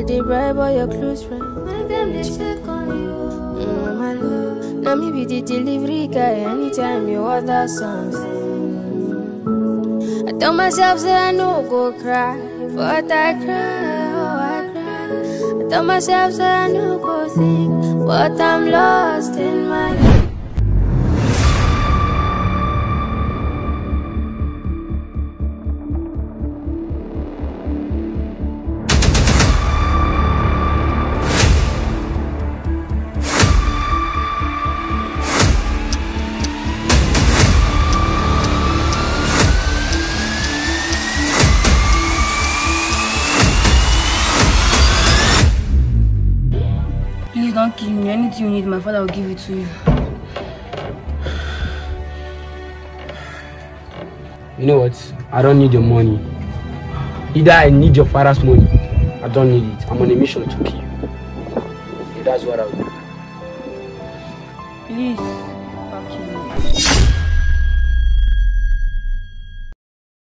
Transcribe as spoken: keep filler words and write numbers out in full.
they bribe all your close friends. Make them they check on you. Mm, my love. Now me be the delivery guy anytime you order something. I tell myself say I no go cry, but I cry, oh I cry. I tell myself say I no go think, but I'm lost in my life. Please don't kill me. Anything you need, my father will give it to you. You know what? I don't need your money. Either I need your father's money. I don't need it. I'm on a mission to kill you. So that's what I'll do. Please.